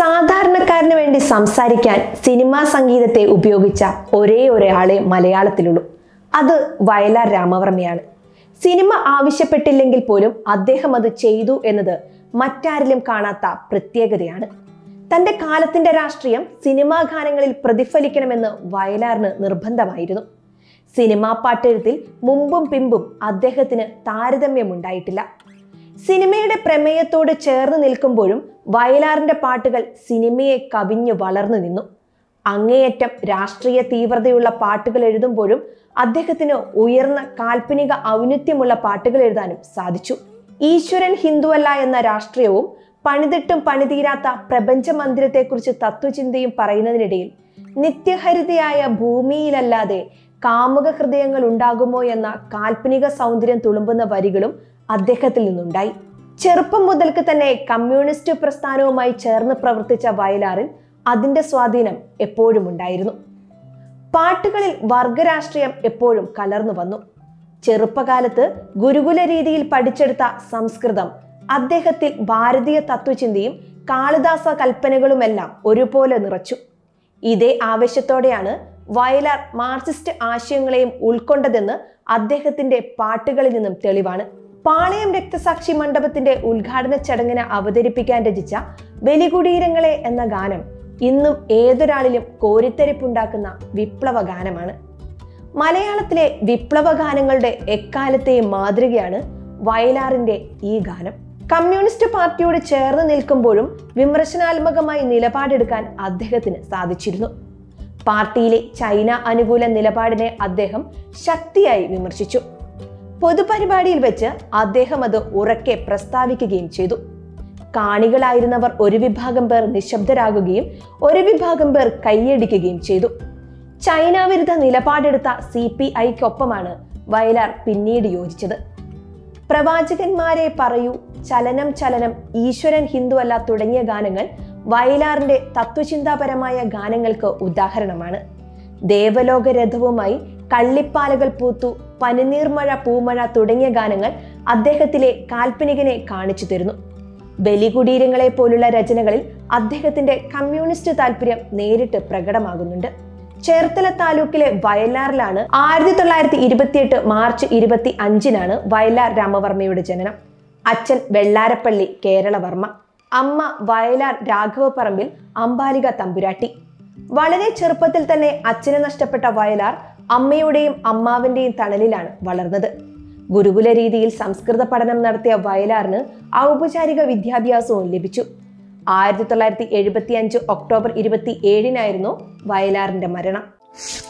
സാധാരണക്കാരന് വേണ്ടി സംസാരിക്കാൻ സിനിമാ സംഗീതത്തെ ഉപയോഗിച്ച ഒരേയൊരാളെ മലയാളത്തിലുള്ളൂ. അത് വയലാർ രാമവർമ്മയാണ്. സിനിമ ആവശ്യപ്പെട്ടില്ലെങ്കിൽ പോലും അദ്ദേഹം അത് ചെയ്തു എന്നത് മറ്റാരിലും കാണാത്ത പ്രത്യേകതയാണ്. തൻ്റെ കാലത്തിന്റെ രാഷ്ട്രീയം സിനിമാ ഗാനങ്ങളിൽ പ്രതിഫലിക്കണമെന്ന് വയലാറിന് നിർബന്ധമായിരുന്നു. സിനിമാ പാട്ടെഴുത്തിൽ മുമ്പും പിമ്പും അദ്ദേഹത്തിന് താരതമ്യമുണ്ടായിട്ടില്ല. സിനിമയുടെ പ്രമേയത്തോട് ചേർന്ന് നിൽക്കുമ്പോഴും വയലാറിന്റെ പാട്ടുകൾ സിനിമയെ കവിഞ്ഞു വളർന്നു നിന്നു. അങ്ങേയറ്റം രാഷ്ട്രീയ തീവ്രതയുള്ള പാട്ടുകൾ എഴുതുമ്പോഴും അദ്ദേഹത്തിന് ഉയർന്ന കാൽപ്പനിക ഔന്നത്യമുള്ള പാട്ടുകൾ എഴുതാനും സാധിച്ചു. ഈശ്വരൻ ഹിന്ദുവല്ല എന്ന രാഷ്ട്രീയവും പണിതിട്ടും പണിതീരാത്ത പ്രപഞ്ച മന്ദിരത്തെക്കുറിച്ച് തത്വചിന്തയും പറയുന്നതിനിടയിൽ നിത്യഹരിതയായ ഭൂമിയിലല്ലാതെ കാമുക ഹൃദയങ്ങൾ ഉണ്ടാകുമോ എന്ന കാൽപ്പനിക സൗന്ദര്യം തുളുമ്പുന്ന വരികളും അദ്ദേഹത്തിൽ നിന്നുണ്ടായി. ചെറുപ്പം മുതൽക്ക് തന്നെ കമ്മ്യൂണിസ്റ്റ് പ്രസ്ഥാനവുമായി ചേർന്ന് പ്രവർത്തിച്ച വയലാറിൽ അതിന്റെ സ്വാധീനം എപ്പോഴും ഉണ്ടായിരുന്നു. പാട്ടുകളിൽ വർഗരാഷ്ട്രീയം എപ്പോഴും കലർന്നു വന്നു. ചെറുപ്പകാലത്ത് ഗുരുകുല രീതിയിൽ പഠിച്ചെടുത്ത സംസ്കൃതം അദ്ദേഹത്തിൽ ഭാരതീയ തത്വചിന്തയും കാളിദാസ കൽപ്പനകളുമെല്ലാം ഒരുപോലെ നിറച്ചു. ഇതേ ആവേശത്തോടെയാണ് വയലാർ മാർക്സിസ്റ്റ് ആശയങ്ങളെയും ഉൾക്കൊണ്ടതെന്ന് അദ്ദേഹത്തിന്റെ പാട്ടുകളിൽ നിന്നും തെളിവാണ്. പാളയം രക്തസാക്ഷി മണ്ഡപത്തിന്റെ ഉദ്ഘാടന ചടങ്ങിന് അവതരിപ്പിക്കാൻ രചിച്ച ബലികുടീരങ്ങളെ എന്ന ഗാനം ഇന്നും ഏതൊരാളിലും കോരിത്തരിപ്പുണ്ടാക്കുന്ന വിപ്ലവ ഗാനമാണ്. മലയാളത്തിലെ വിപ്ലവ ഗാനങ്ങളുടെ എക്കാലത്തെയും മാതൃകയാണ് വയലാറിന്റെ ഈ ഗാനം. കമ്മ്യൂണിസ്റ്റ് പാർട്ടിയോട് ചേർന്ന് നിൽക്കുമ്പോഴും വിമർശനാത്മകമായി നിലപാടെടുക്കാൻ അദ്ദേഹത്തിന് സാധിച്ചിരുന്നു. പാർട്ടിയിലെ ചൈന അനുകൂല നിലപാടിനെ അദ്ദേഹം ശക്തിയായി വിമർശിച്ചു. പൊതുപരിപാടിയിൽ വെച്ച് അദ്ദേഹം അത് ഉറക്കെ പ്രസ്താവിക്കുകയും ചെയ്തു. കാണികളായിരുന്നവർ ഒരു വിഭാഗം പേർ നിശബ്ദരാകുകയും ഒരു വിഭാഗം പേർ കൈയടിക്കുകയും ചെയ്തു. ചൈന വിരുദ്ധ നിലപാടെടുത്ത CPIക്കൊപ്പമാണ് വയലാർ പിന്നീട് യോജിച്ചത്. പ്രവാചകന്മാരെ പറയൂ, ചലനം ചലനം, ഈശ്വരൻ ഹിന്ദുവല്ല തുടങ്ങിയ ഗാനങ്ങൾ വയലാറിന്റെ തത്വചിന്താപരമായ ഗാനങ്ങൾക്ക് ഉദാഹരണമാണ്. ദേവലോക രഥവുമായി കള്ളിപ്പാലകൾ പൂത്തു, പനിനീർമഴ പൂമഴ തുടങ്ങിയ ഗാനങ്ങൾ അദ്ദേഹത്തിലെ കാൽപ്പനികനെ കാണിച്ചു തരുന്നു. ബലികുടീരങ്ങളെ പോലുള്ള രചനകളിൽ അദ്ദേഹത്തിന്റെ കമ്മ്യൂണിസ്റ്റ് താല്പര്യം നേരിട്ട് പ്രകടമാകുന്നുണ്ട്. ചേർത്തല താലൂക്കിലെ വയലാറിലാണ് 1928 മാർച്ച് 25 വയലാർ രാമവർമ്മയുടെ ജനനം. അച്ഛൻ വെള്ളാരപ്പള്ളി കേരളവർമ്മ, അമ്മ വയലാർ രാഘവപ്പറമ്പിൽ അംബാലിക തമ്പുരാട്ടി. വളരെ ചെറുപ്പത്തിൽ തന്നെ അച്ഛനെ നഷ്ടപ്പെട്ട വയലാർ അമ്മയുടെയും അമ്മാവിന്റെയും തണലിലാണ് വളർന്നത്. ഗുരുകുല രീതിയിൽ സംസ്കൃത പഠനം നടത്തിയ വയലാറിന് ഔപചാരിക വിദ്യാഭ്യാസവും ലഭിച്ചു. 1975 ഒക്ടോബർ 27 വയലാറിന്റെ മരണം.